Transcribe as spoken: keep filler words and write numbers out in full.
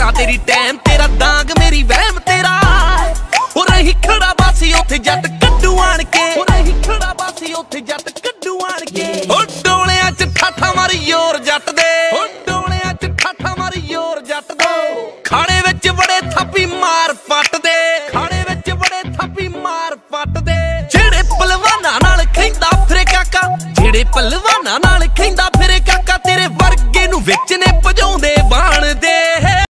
ਮੇਰਾ तेरी टाइम तेरा दाग मेरी वहम तेरा हो रही खड़ा बासी उथे जट कड्डू आण के हो रही खड़ा बासी उथे जट कड्डू आण के हो डोलियां च ठाठा मारी योर जट दे हो डोलियां च ठाठा मारी योर जट दे खाने विच बड़े थप्पी